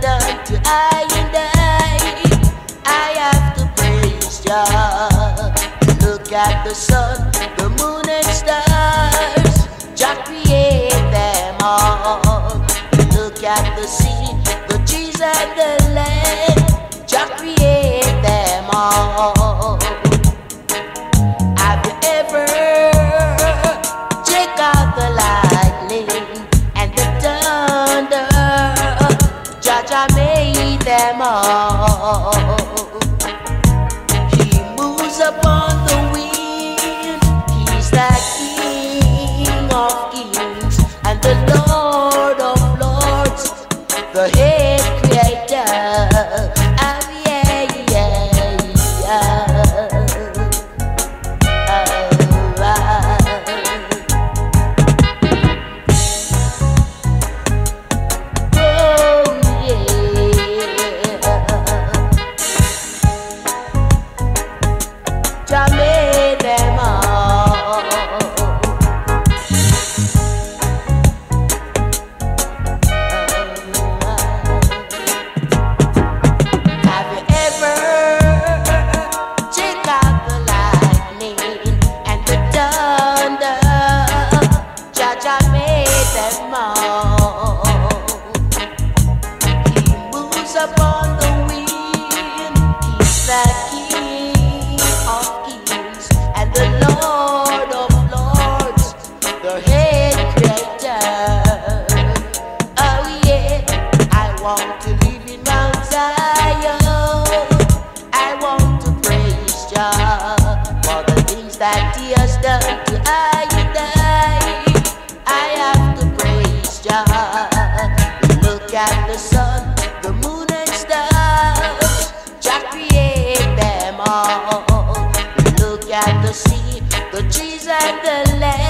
done to I and I have to praise Jah. Look at the sun, the moon and stars, Jah create them all. Look at the sea, the trees and the land, Jah create them all. Have you ever checked out the lightning and the thunder? Jah made them all. He moves upon the wind. He's the King of kings and the Lord of lords, the head creator. Oh yeah, yeah, yeah. Jah made them all. Have you ever checked out the lightning and the thunder? Jah made them all. He moves upon the wind. He's the King of kings and the Lord of lords, the head creator. Oh yeah, I want to live in Mount Zion. I want to praise Jah for the things that He has done to I and I have to praise Jah. Look at the sun, the moon and stars, Jah create them all. Look at the sea, the trees and the land,